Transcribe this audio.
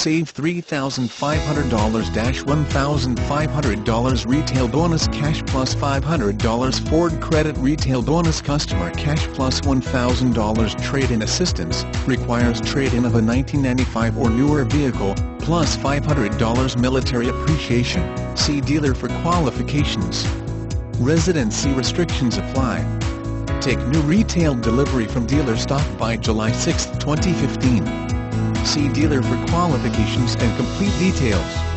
Save $3,500-$1,500 retail bonus cash plus $500 Ford credit retail bonus customer cash plus $1,000 trade-in assistance, requires trade-in of a 1995 or newer vehicle, plus $500 military appreciation. See dealer for qualifications. Residency restrictions apply. Take new retail delivery from dealer stock by July 6, 2015. See dealer for qualifications and complete details.